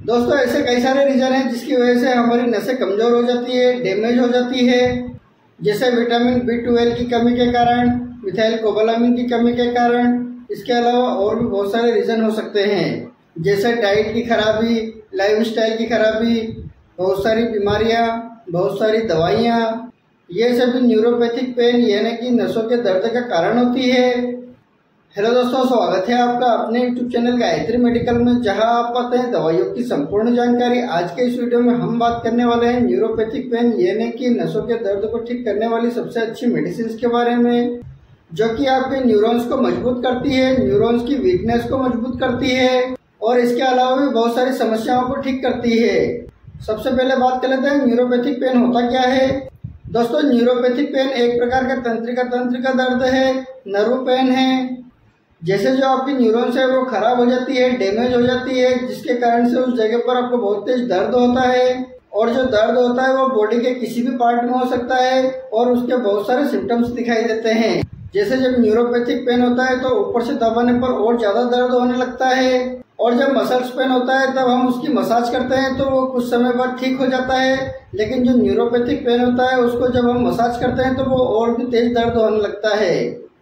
दोस्तों ऐसे कई सारे रीजन हैं जिसकी वजह से हमारी नसें कमजोर हो जाती है, डैमेज हो जाती है। जैसे विटामिन B12 की कमी के कारण, मिथाइल कोबालामिन की कमी के कारण। इसके अलावा और भी बहुत सारे रीजन हो सकते हैं, जैसे डाइट की खराबी, लाइफस्टाइल की खराबी, बहुत सारी बीमारियां, बहुत सारी दवाइयां। ये सभी न्यूरोपैथिक पेन यानी कि नसों के दर्द का कारण होती है। हेलो दोस्तों, स्वागत है आपका अपने YouTube चैनल गायत्री मेडिकल में, जहां आप पाते हैं दवाइयों की संपूर्ण जानकारी। आज के इस वीडियो में हम बात करने वाले हैं न्यूरोपैथिक पेन यानी कि नसों के दर्द को ठीक करने वाली सबसे अच्छी मेडिसिन के बारे में, जो कि आपके न्यूरॉन्स को मजबूत करती है, न्यूरॉन्स की वीकनेस को मजबूत करती है और इसके अलावा भी बहुत सारी समस्याओं को ठीक करती है। सबसे पहले बात कर लेते हैं न्यूरोपैथिक पेन होता क्या है। दोस्तों, न्यूरोपैथिक पेन एक प्रकार का तंत्र का दर्द है, नर्व पेन है। जैसे जो आपकी न्यूरॉन्स है वो खराब हो जाती है, डैमेज हो जाती है, जिसके कारण से उस जगह पर आपको बहुत तेज दर्द होता है। और जो दर्द होता है वो बॉडी के किसी भी पार्ट में हो सकता है और उसके बहुत सारे सिम्टम्स दिखाई देते हैं। जैसे जब न्यूरोपैथिक पेन होता है तो ऊपर से दबाने पर और ज्यादा दर्द होने लगता है, और जब मसल्स पेन होता है तब हम उसकी मसाज करते हैं तो वो कुछ समय बाद ठीक हो जाता है। लेकिन जो न्यूरोपैथिक पेन होता है उसको जब हम मसाज करते हैं तो वो और भी तेज दर्द होने लगता है।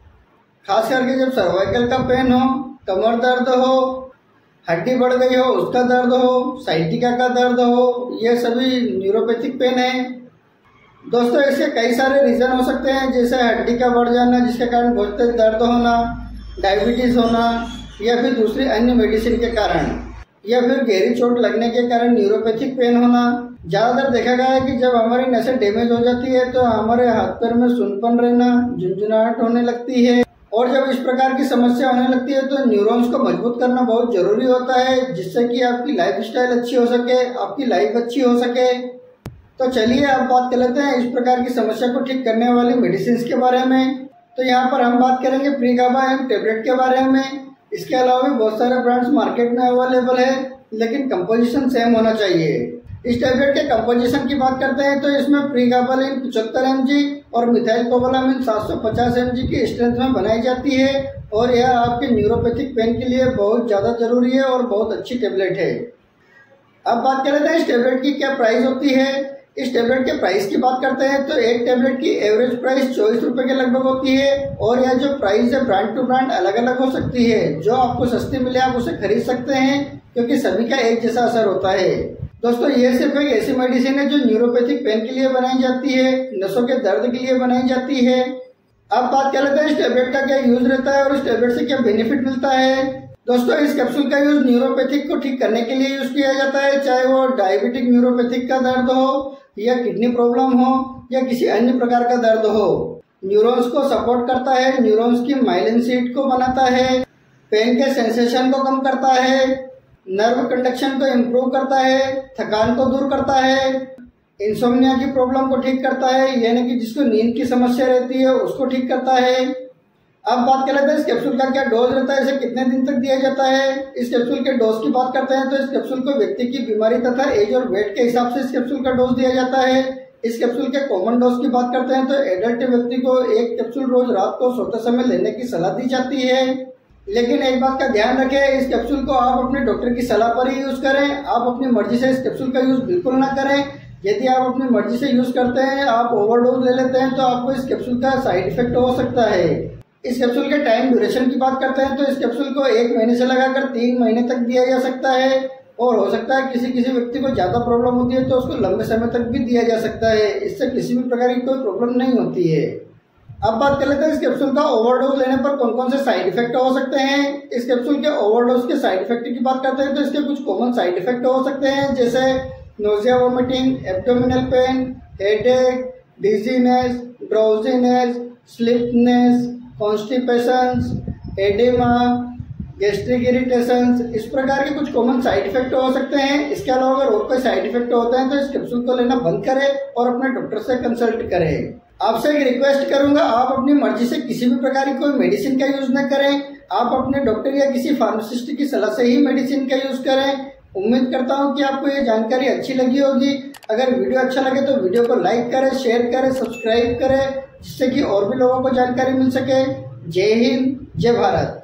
खास करके जब सर्वाइकल का पेन हो, कमर दर्द हो, हड्डी बढ़ गई हो उसका दर्द हो, साइटिका का दर्द हो, ये सभी न्यूरोपैथिक पेन है। दोस्तों, इसके कई सारे रीजन हो सकते हैं, जैसे हड्डी का बढ़ जाना जिसके कारण बहुत तेज दर्द होना, डायबिटीज होना, या फिर दूसरी अन्य मेडिसिन के कारण, या फिर गहरी चोट लगने के कारण न्यूरोपैथिक पेन होना। ज्यादातर देखा गया है कि जब हमारी नसें डैमेज हो जाती है तो हमारे हाथ पैर में सुनपन रहना, झुंझुनाहट होने लगती है। और जब इस प्रकार की समस्या होने लगती है तो न्यूरॉन्स को मजबूत करना बहुत जरूरी होता है, जिससे कि आपकी लाइफस्टाइल अच्छी हो सके, आपकी लाइफ अच्छी हो सके। तो चलिए अब बात कर लेते हैं इस प्रकार की समस्या को ठीक करने वाली मेडिसिन के बारे में। तो यहाँ पर हम बात करेंगे प्रीगाबा एम टेबलेट के बारे में। इसके अलावा भी बहुत सारे ब्रांड्स मार्केट में अवेलेबल है, लेकिन कंपोजिशन सेम होना चाहिए। इस टेबलेट के कंपोजिशन की बात करते हैं तो इसमें प्रीगाबालिन 75 mg और मिथाइल कोबालामिन 750 mg की स्ट्रेंथ में बनाई जाती है, और यह आपके न्यूरोपैथिक पेन के लिए बहुत ज्यादा जरूरी है और बहुत अच्छी टेबलेट है। अब बात कर लेते हैं इस टेबलेट की क्या प्राइस होती है। इस टेबलेट के प्राइस की बात करते हैं तो एक टेबलेट की एवरेज प्राइस 24 रुपए के लगभग होती है, और यह जो प्राइस है ब्रांड टू ब्रांड अलग अलग हो सकती है। जो आपको सस्ती मिले आप उसे खरीद सकते हैं, क्योंकि सभी का एक जैसा असर होता है। दोस्तों, ये सिर्फ एक ऐसी मेडिसिन है जो न्यूरोपैथिक पेन के लिए बनाई जाती है, नसों के दर्द के लिए बनाई जाती है। अब बात कर लेते हैं इस टेबलेट का क्या यूज रहता है और इस टेबलेट से क्या बेनिफिट मिलता है। दोस्तों, इस कैप्सूल का यूज न्यूरोपैथिक को ठीक करने के लिए यूज किया जाता है, चाहे वो डायबिटिक न्यूरोपैथिक का दर्द हो, या किडनी प्रॉब्लम हो, या किसी अन्य प्रकार का दर्द हो। न्यूरॉन्स को सपोर्ट करता है, न्यूरॉन्स की माइलिन शीट को बनाता है, पेन के सेंसेशन को कम करता है, नर्व कंडक्शन को इम्प्रूव करता है, थकान को दूर करता है, इंसोम्निया की प्रॉब्लम को ठीक करता है, यानी कि जिसको नींद की समस्या रहती है उसको ठीक करता है। अब बात कर लेते हैं इस कैप्सूल का क्या डोज रहता है, इसे कितने दिन तक दिया जाता है। इस कैप्सूल के डोज की बात करते हैं तो इस कैप्सूल को व्यक्ति की बीमारी तथा एज और वेट के हिसाब से इस कैप्सूल का डोज दिया जाता है। इस कैप्सूल के कॉमन डोज की बात करते हैं तो एडल्ट व्यक्ति को एक कैप्सूल रोज रात को सोते समय लेने की सलाह दी जाती है। लेकिन एक बात का ध्यान रखें, इस कैप्सूल को आप अपने डॉक्टर की सलाह पर ही यूज करें। आप अपनी मर्जी से इस कैप्सूल का यूज बिल्कुल ना करें। यदि आप अपनी मर्जी से यूज करते हैं, आप ओवरडोज ले लेते हैं, तो आपको इस कैप्सूल का साइड इफेक्ट हो सकता है। इस कैप्सूल के टाइम ड्यूरेशन की बात करते हैं तो इस कैप्सूल को 1 महीने से लगाकर 3 महीने तक दिया जा सकता है, और हो सकता है किसी व्यक्ति को ज्यादा प्रॉब्लम होती है तो उसको लंबे समय तक भी दिया जा सकता है। इससे किसी भी प्रकार की कोई प्रॉब्लम नहीं होती है। अब बात कर लेते हैं इस कैप्सूल का ओवरडोज लेने पर कौन कौन से साइड इफेक्ट हो सकते हैं। इस कैप्सूल के ओवरडोज के साइड इफेक्ट की बात करते हैं तो इसके कुछ कॉमन साइड इफेक्ट हो सकते हैं, जैसे nausea, vomiting, abdominal pain, headache, dizziness, drowsiness, sleepiness, constipation, oedema, gastric irritation. इस प्रकार के कुछ कॉमन साइड इफेक्ट हो सकते हैं। इसके अलावा अगर और कोई साइड इफेक्ट होते हैं तो इस कैप्सूल को लेना बंद करें और अपने डॉक्टर से कंसल्ट करें। आपसे एक रिक्वेस्ट करूंगा, आप अपनी मर्जी से किसी भी प्रकार की कोई मेडिसिन का यूज न करें। आप अपने डॉक्टर या किसी फार्मासिस्ट की सलाह से ही मेडिसिन का यूज करें। उम्मीद करता हूं कि आपको ये जानकारी अच्छी लगी होगी। अगर वीडियो अच्छा लगे तो वीडियो को लाइक करें, शेयर करें, सब्सक्राइब करें, जिससे कि और भी लोगों को जानकारी मिल सके। जय हिंद, जय भारत।